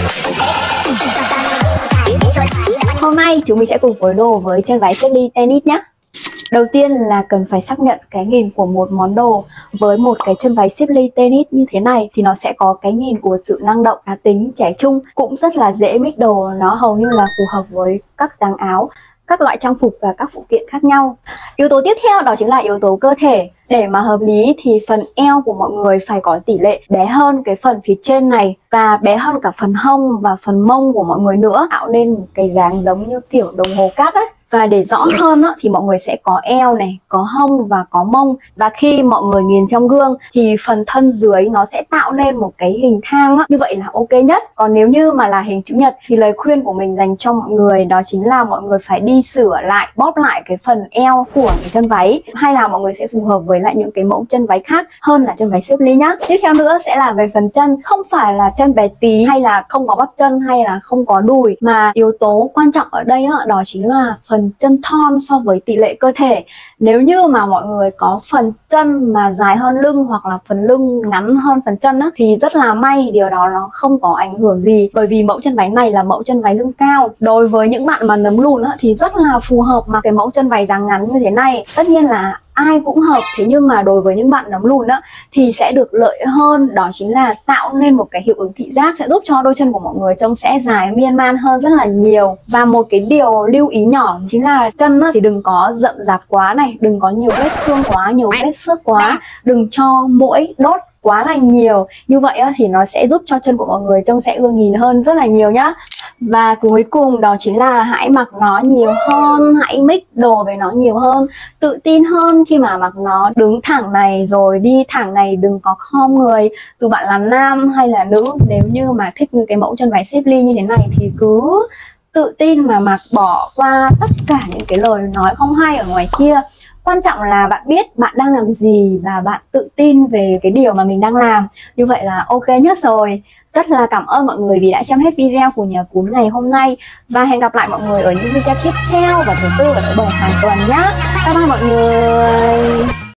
Hôm nay chúng mình sẽ cùng phối đồ với chân váy Sisley tennis nhé. Đầu tiên là cần phải xác nhận cái nhìn của một món đồ. Với một cái chân váy Sisley tennis như thế này thì nó sẽ có cái nhìn của sự năng động, cá tính, trẻ trung, cũng rất là dễ mix đồ. Nó hầu như là phù hợp với các dáng áo, các loại trang phục và các phụ kiện khác nhau. Yếu tố tiếp theo đó chính là yếu tố cơ thể. Để mà hợp lý thì phần eo của mọi người phải có tỷ lệ bé hơn cái phần phía trên này và bé hơn cả phần hông và phần mông của mọi người nữa, tạo nên một cái dáng giống như kiểu đồng hồ cát ấy. Và để rõ hơn thì mọi người sẽ có eo này, có hông và có mông. Và khi mọi người nhìn trong gương thì phần thân dưới nó sẽ tạo nên một cái hình thang như vậy là ok nhất. Còn nếu như mà là hình chữ nhật thì lời khuyên của mình dành cho mọi người đó chính là mọi người phải đi sửa lại, bóp lại cái phần eo của cái chân váy, hay là mọi người sẽ phù hợp với lại những cái mẫu chân váy khác hơn là chân váy Sisley nhá. Tiếp theo nữa sẽ là về phần chân. Không phải là chân bé tí hay là không có bắp chân hay là không có đùi, mà yếu tố quan trọng ở đây đó chính là phần chân thon so với tỷ lệ cơ thể. Nếu như mà mọi người có phần chân mà dài hơn lưng hoặc là phần lưng ngắn hơn phần chân thì rất là may, điều đó nó không có ảnh hưởng gì, bởi vì mẫu chân váy này là mẫu chân váy lưng cao. Đối với những bạn mà nấm lùn thì rất là phù hợp mặc cái mẫu chân váy dáng ngắn như thế này. Tất nhiên là ai cũng hợp, thế nhưng mà đối với những bạn nấm lùn thì sẽ được lợi hơn, đó chính là tạo nên một cái hiệu ứng thị giác, sẽ giúp cho đôi chân của mọi người trông sẽ dài miên man hơn rất là nhiều. Và một cái điều lưu ý nhỏ chính là chân thì đừng có rậm rạp quá này, đừng có nhiều vết thương quá, nhiều vết xước quá, đừng cho mũi đốt quá là nhiều. Như vậy thì nó sẽ giúp cho chân của mọi người trông sẽ ưa nhìn hơn rất là nhiều nhá. Và cuối cùng đó chính là hãy mặc nó nhiều hơn, hãy mix đồ với nó nhiều hơn, tự tin hơn khi mà mặc nó. Đứng thẳng này rồi đi thẳng này, đừng có khom người. Dù bạn là nam hay là nữ, nếu như mà thích những cái mẫu chân váy Sisley như thế này thì cứ tự tin mà mặc, bỏ qua tất cả những cái lời nói không hay ở ngoài kia. Quan trọng là bạn biết bạn đang làm gì và bạn tự tin về cái điều mà mình đang làm. Như vậy là ok nhất rồi. Rất là cảm ơn mọi người vì đã xem hết video của nhà Cún ngày hôm nay. Và hẹn gặp lại mọi người ở những video tiếp theo vào thứ tư và thứ bảy hàng tuần nhé. Bye bye mọi người.